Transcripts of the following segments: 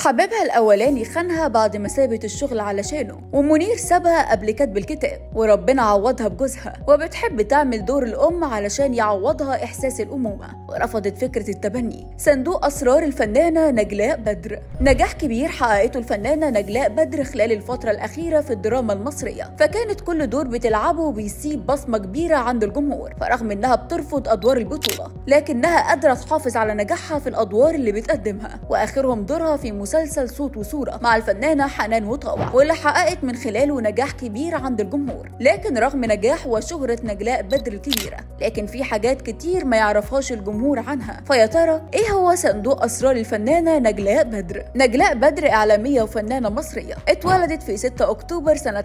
حبيبها الأولاني خانها بعد ما سابت الشغل علشانه، ومنير سابها قبل كتب الكتاب، وربنا عوضها بجوزها وبتحب تعمل دور الأم علشان يعوضها إحساس الأمومة، ورفضت فكرة التبني. صندوق أسرار الفنانة نجلاء بدر. نجاح كبير حققته الفنانة نجلاء بدر خلال الفترة الأخيرة في الدراما المصرية، فكانت كل دور بتلعبه بيسيب بصمة كبيرة عند الجمهور، فرغم إنها بترفض أدوار البطولة لكنها قادرة تحافظ على نجاحها في الأدوار اللي بتقدمها، وآخرهم دورها في مسلسل صوت وصورة مع الفنانة حنان مطاوع، واللي حققت من خلاله نجاح كبير عند الجمهور. لكن رغم نجاح وشهرة نجلاء بدر الكبيرة، لكن في حاجات كتير ما يعرفهاش الجمهور عنها. فيا ترى ايه هو صندوق اسرار الفنانة نجلاء بدر؟ نجلاء بدر اعلامية وفنانة مصرية، اتولدت في 6 اكتوبر سنة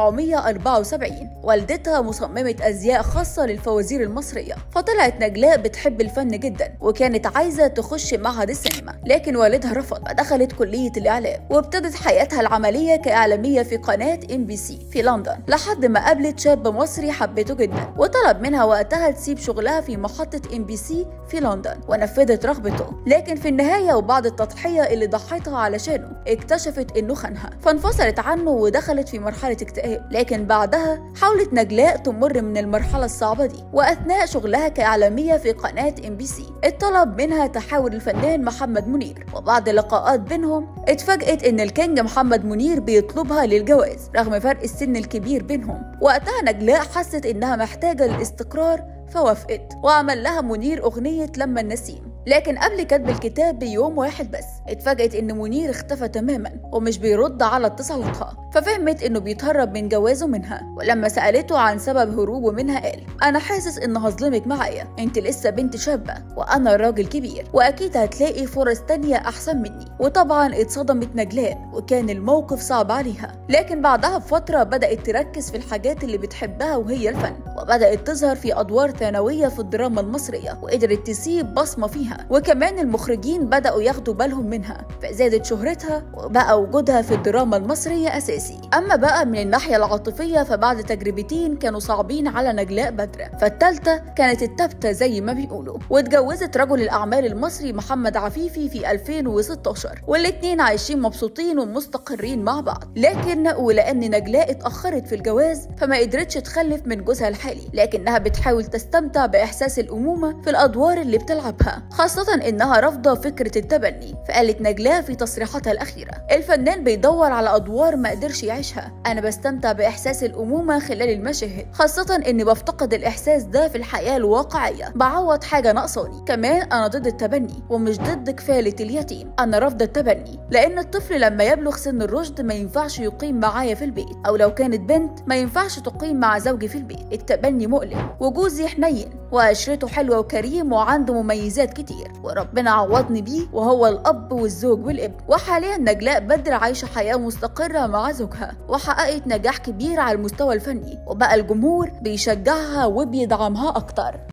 1974. والدتها مصممة ازياء خاصة للفوازير المصرية، فطلعت نجلاء بتحب الفن جدا وكانت عايزة تخش معهد السينما، لكن والدها رفض، فدخلت كلية الإعلام وابتدت حياتها العملية كإعلامية في قناة MBC في لندن، لحد ما قابلت شاب مصري حبته جدا وطلب منها وقتها تسيب شغلها في محطة MBC في لندن، ونفذت رغبته. لكن في النهاية وبعد التضحية اللي ضحتها علشانه اكتشفت انه خانها، فانفصلت عنه ودخلت في مرحلة اكتئاب. لكن بعدها حاولت نجلاء تمر من المرحلة الصعبة دي، وأثناء شغلها كإعلامية في قناة MBC اتطلب منها تحاول الفنان محمد منير، وبعد لقاءات بينهم اتفاجئت ان الكينج محمد منير بيطلبها للجواز رغم فرق السن الكبير بينهم. وقتها نجلاء حست انها محتاجة للاستقرار فوافقت، وعمل لها منير أغنية لما النسيم. لكن قبل كتب الكتاب بيوم واحد بس اتفاجئت ان منير اختفى تماما ومش بيرد على اتصالاتها، ففهمت انه بيتهرب من جوازه منها. ولما سألته عن سبب هروبه منها قال: انا حاسس ان هظلمك معايا، انت لسه بنت شابة وانا راجل كبير، واكيد هتلاقي فرص تانية احسن مني. وطبعا اتصدمت نجلاء وكان الموقف صعب عليها. لكن بعدها بفترة بدأت تركز في الحاجات اللي بتحبها وهي الفن، وبدأت تظهر في ادوار ثانوية في الدراما المصرية، وقدرت تسيب بصمة فيها. وكمان المخرجين بدأوا ياخدوا بالهم منها، فزادت شهرتها وبقى وجودها في الدراما المصرية أساسي. أما بقى من الناحية العاطفية، فبعد تجربتين كانوا صعبين على نجلاء بدر، فالتالتة كانت التابتة زي ما بيقولوا، واتجوزت رجل الأعمال المصري محمد عفيفي في 2016، والاتنين عايشين مبسوطين ومستقرين مع بعض. لكن ولأن نجلاء اتأخرت في الجواز فما قدرتش تخلف من جوزها الحالي، لكنها بتحاول تستمتع بإحساس الأمومة في الأدوار اللي بتلعبها، خاصة إنها رافضة فكرة التبني. فقالت نجلاء في تصريحاتها الأخيرة: الفنان بيدور على أدوار ما قدرش يعيشها، أنا بستمتع بإحساس الأمومة خلال المشاهد، خاصة إني بفتقد الإحساس ده في الحياة الواقعية، بعوض حاجة ناقصاني. كمان أنا ضد التبني ومش ضد كفالة اليتيم، أنا رافضة التبني لأن الطفل لما يبلغ سن الرشد ما ينفعش يقيم معايا في البيت، أو لو كانت بنت ما ينفعش تقيم مع زوجي في البيت. التبني مؤلم، وجوزي حنين وعشرته حلوة وكريم وعنده مميزات كتير، وربنا عوضني بيه وهو الأب والزوج والابن. وحاليا نجلاء بدر عايشة حياة مستقرة مع زوجها، وحققت نجاح كبير على المستوى الفني، وبقى الجمهور بيشجعها وبيدعمها أكتر.